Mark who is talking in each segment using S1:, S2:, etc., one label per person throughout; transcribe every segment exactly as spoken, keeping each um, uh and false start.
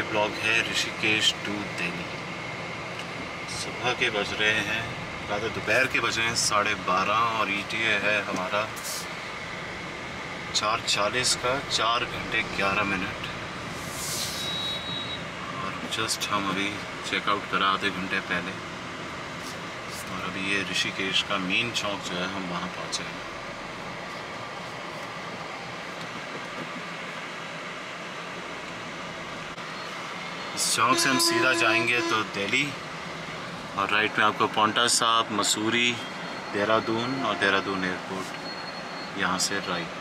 S1: Blog है Rishikesh to Delhi. सुबह के बज रहे हैं, रात दोपहर के बज रहे हैं साढ़े बारह और ईटीए है हमारा चार चालीस का, चार घंटे ग्यारह मिनट। और जस्ट हम अभी चेकआउट करा आधे घंटे पहले और अभी ये ऋषिकेश का मेन चौक जो है हम वहाँ पहुँचे हैं। इस चौक से हम सीधा जाएंगे तो दिल्ली और राइट में आपको पौंटा साहिब, मसूरी, देहरादून और देहरादून एयरपोर्ट, यहाँ से राइट।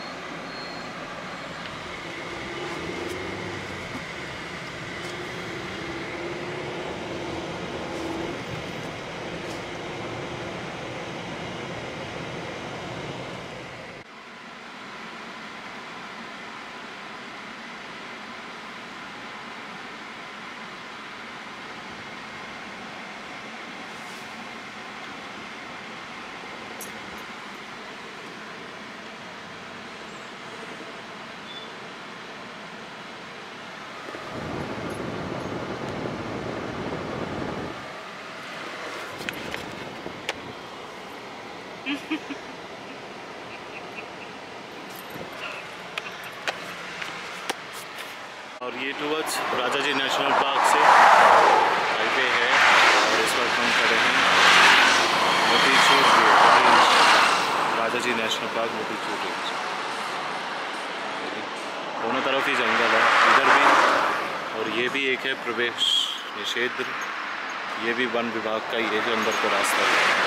S1: और ये towards Rajaji national park से हाईवे है और इस वक्त हम खड़े हैं Motichur range, Rajaji national park Motichur range. दोनों तरफ ही जंगल है, इधर भी और ये भी एक है प्रवेश निषेध, ये भी वन विभाग का ही है जो अंदर का रास्ता है।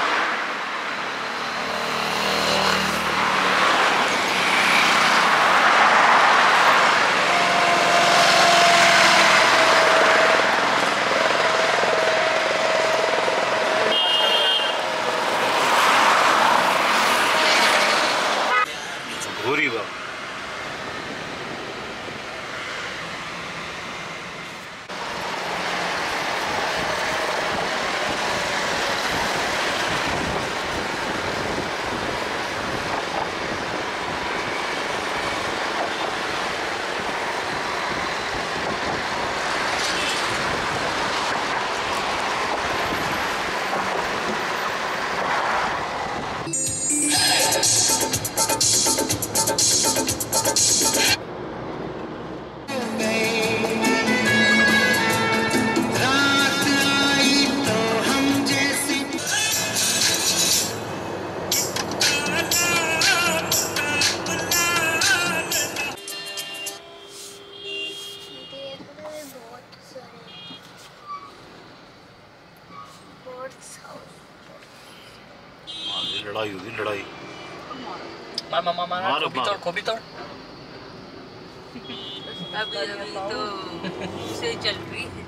S1: लड़ाई होगी, लड़ाई
S2: मार मार मार मार खोपी तोड़ खोपी तोड़।
S3: अभी अभी तो से चल रही है।